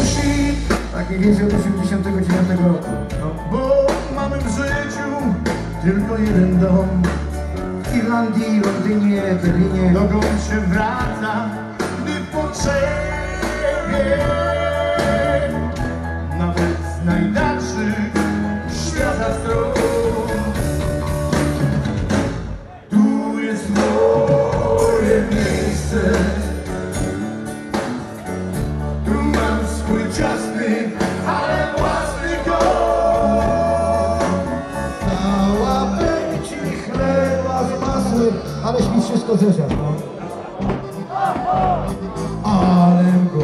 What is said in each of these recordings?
wsi. Tak mniej więcej od 1989 roku. No bo mamy w życiu tylko jeden dom. W Irlandii, Londynie, Berlinie. Dokąd się wraca, gdy potrzebie. Nawet z najdalszych świata stron. Tu jest moje miejsce. Tu mam swój ciasny, ale własny kąt. Dała ci chleba z masłem, aleś mi wszystko zeżarł, no. Ale go.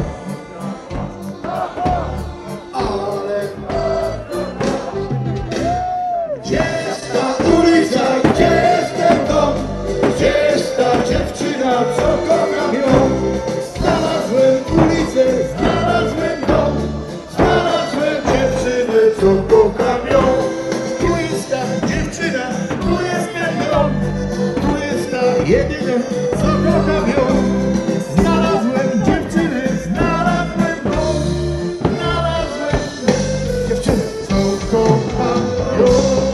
Gdzie jest ta ulica, gdzie jest ten dom? Gdzie jest ta dziewczyna, co kocham ją? Znalazłem ulicę, znalazłem dom. Znalazłem dziewczynę, co kocham ją. Tu jest ta dziewczyna, tu jest ten dom. Tu jest ta jedyna, co kocham ją. Znalazłem dziewczynę, znalazłem dom. Znalazłem dziewczynę, co kocham ją.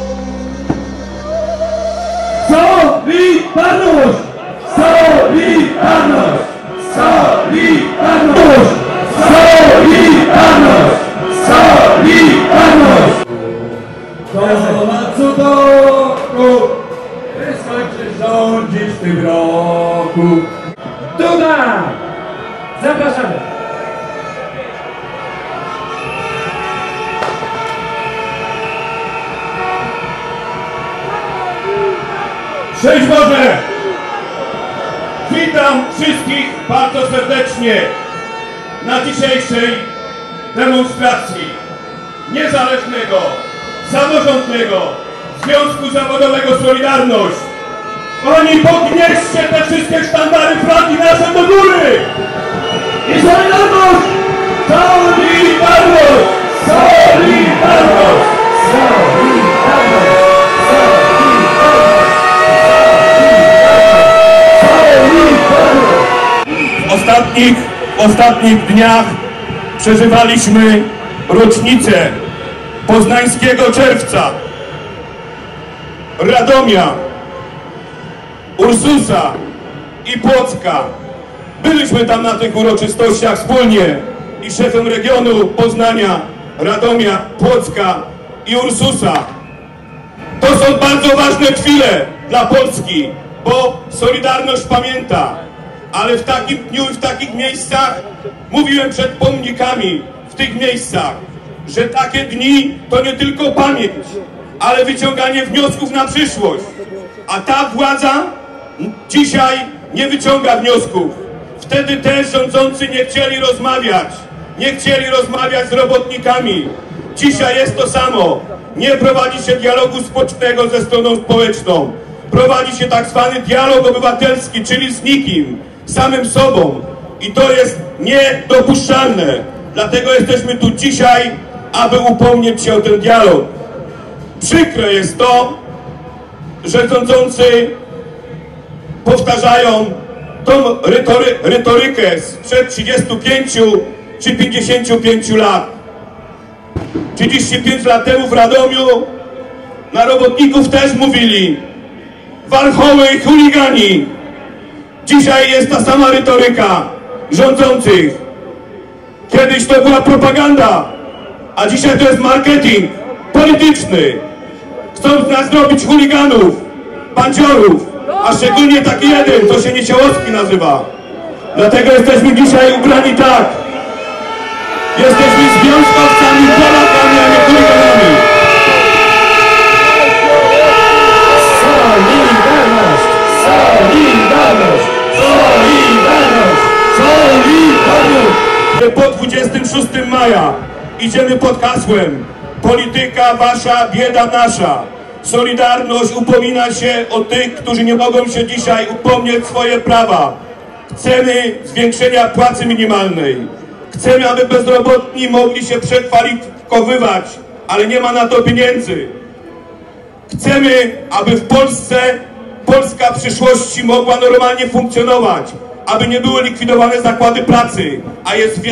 Solidarność! Solidarność! Solidarność! Solidarność! Solidarność! To na cudoku skończy rządzić w tym roku. Duda! Zapraszamy! Szczęść Boże! Witam wszystkich bardzo serdecznie na dzisiejszej demonstracji Niezależnego, Samorządnego Związku Zawodowego Solidarność. Oni podnieście te wszystkie sztandary, flagi nasze do góry! I Solidarność! Solidarność! Solidarność! Solidarność! W ostatnich dniach przeżywaliśmy rocznicę Poznańskiego Czerwca, Radomia, Ursusa i Płocka. Byliśmy tam na tych uroczystościach wspólnie i szefem regionu Poznania, Radomia, Płocka i Ursusa. To są bardzo ważne chwile dla Polski, bo Solidarność pamięta. Ale w takim dniu i w takich miejscach, mówiłem przed pomnikami, w tych miejscach, że takie dni to nie tylko pamięć, ale wyciąganie wniosków na przyszłość. A ta władza dzisiaj nie wyciąga wniosków. Wtedy też rządzący nie chcieli rozmawiać z robotnikami. Dzisiaj jest to samo. Nie prowadzi się dialogu społecznego ze stroną społeczną. Prowadzi się tak zwany dialog obywatelski, czyli z nikim. Samym sobą. I to jest niedopuszczalne. Dlatego jesteśmy tu dzisiaj, aby upomnieć się o ten dialog. Przykre jest to, że rządzący powtarzają tą retorykę sprzed 35 czy 55 lat. 35 lat temu w Radomiu na robotników też mówili warchoły i chuligani. Dzisiaj jest ta sama retoryka rządzących. Kiedyś to była propaganda, a dzisiaj to jest marketing polityczny. Chcą z nas zrobić chuliganów, bandziorów, a szczególnie taki jeden, to się Nieciołowski nazywa. Dlatego jesteśmy dzisiaj ubrani tak. Jesteśmy związkowcami, Polakami, a nie chuliganami. Solidarność! Solidarność! Solidarność! Solidarność! Po 26 maja idziemy pod hasłem polityka wasza, bieda nasza. Solidarność upomina się o tych, którzy nie mogą się dzisiaj upomnieć swoje prawa. Chcemy zwiększenia płacy minimalnej. Chcemy, aby bezrobotni mogli się przekwalifikowywać, ale nie ma na to pieniędzy. Chcemy, aby w Polsce Polska przyszłości mogła normalnie funkcjonować, aby nie były likwidowane zakłady pracy, a jest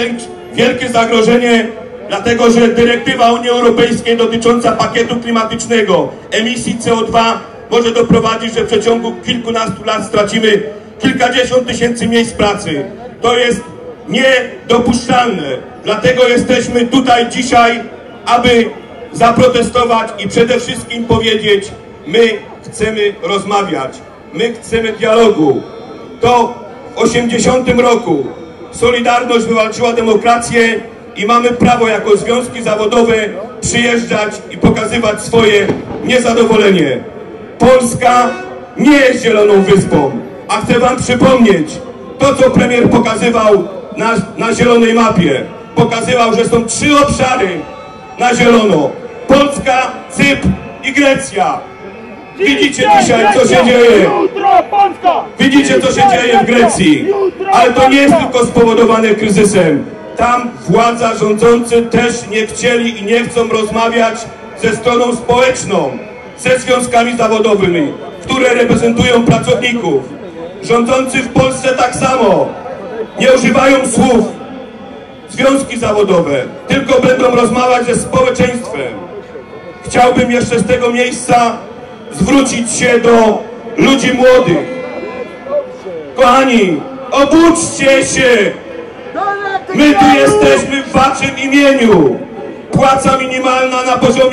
Wielkie zagrożenie, dlatego że dyrektywa Unii Europejskiej dotycząca pakietu klimatycznego, emisji CO2 może doprowadzić, że w przeciągu kilkunastu lat stracimy kilkadziesiąt tysięcy miejsc pracy. To jest niedopuszczalne. Dlatego jesteśmy tutaj dzisiaj, aby zaprotestować i przede wszystkim powiedzieć: my chcemy rozmawiać, my chcemy dialogu. To w 80 roku Solidarność wywalczyła demokrację i mamy prawo jako związki zawodowe przyjeżdżać i pokazywać swoje niezadowolenie. Polska nie jest zieloną wyspą, a chcę wam przypomnieć to, co premier pokazywał na zielonej mapie. Pokazywał, że są 3 obszary na zielono: Polska, Cypr i Grecja. Widzicie dzisiaj, co się dzieje. Widzicie, co się dzieje w Grecji. Ale to nie jest tylko spowodowane kryzysem. Tam władza, rządzący też nie chcieli i nie chcą rozmawiać ze stroną społeczną, ze związkami zawodowymi, które reprezentują pracowników. Rządzący w Polsce tak samo nie używają słów związki zawodowe, tylko będą rozmawiać ze społeczeństwem. Chciałbym jeszcze z tego miejsca zwrócić się do ludzi młodych. Kochani, obudźcie się! My tu jesteśmy w waszym imieniu. Płaca minimalna na poziomie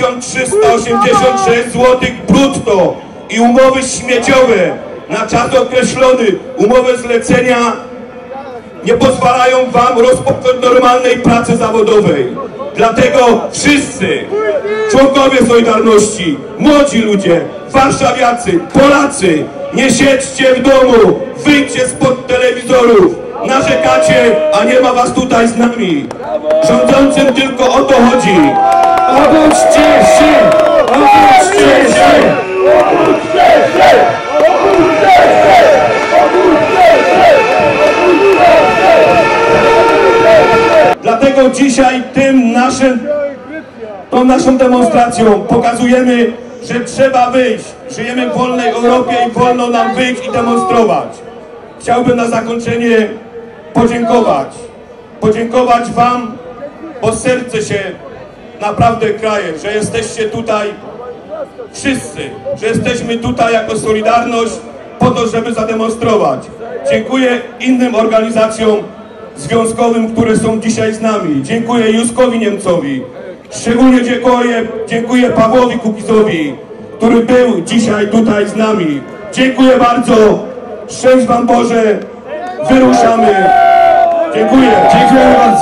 1386 zł brutto i umowy śmieciowe na czas określony, umowy zlecenia nie pozwalają wam rozpocząć normalnej pracy zawodowej. Dlatego wszyscy członkowie Solidarności, młodzi ludzie, warszawiacy, Polacy, nie siedźcie w domu, wyjdźcie spod telewizorów, narzekacie, a nie ma was tutaj z nami. Rządzącym tylko o to chodzi. Obudźcie się! Obudźcie się! Obudźcie się! Obudźcie się! Obudźcie się! Dlatego dzisiaj tą naszą demonstracją pokazujemy, że trzeba wyjść. Żyjemy w wolnej Europie i wolno nam wyjść i demonstrować. Chciałbym na zakończenie podziękować wam, bo serce się naprawdę kraje, że jesteście tutaj wszyscy, że jesteśmy tutaj jako Solidarność po to, żeby zademonstrować. Dziękuję innym organizacjom związkowym, które są dzisiaj z nami. Dziękuję Józkowi Niemcowi. Szczególnie dziękuję Pawłowi Kukizowi, który był dzisiaj tutaj z nami. Dziękuję bardzo. Szczęść wam Boże. Wyruszamy. Dziękuję. Dziękuję bardzo.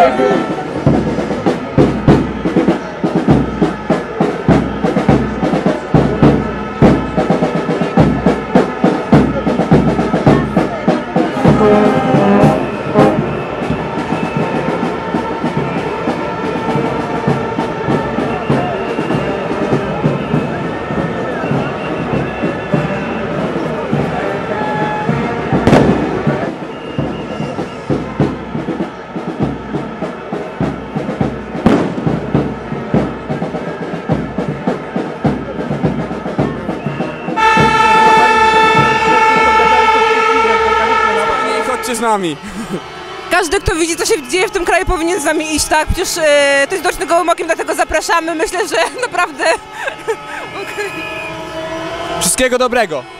Z nami. Każdy, kto widzi, co się dzieje w tym kraju, powinien z nami iść, tak? Przecież to jest dość gołym okiem, dlatego zapraszamy. Myślę, że naprawdę... Okay. Wszystkiego dobrego.